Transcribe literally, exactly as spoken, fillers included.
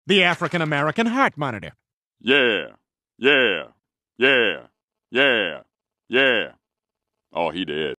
The African American Heart Monitor. Yeah, yeah, yeah, yeah, yeah. Oh, he dead.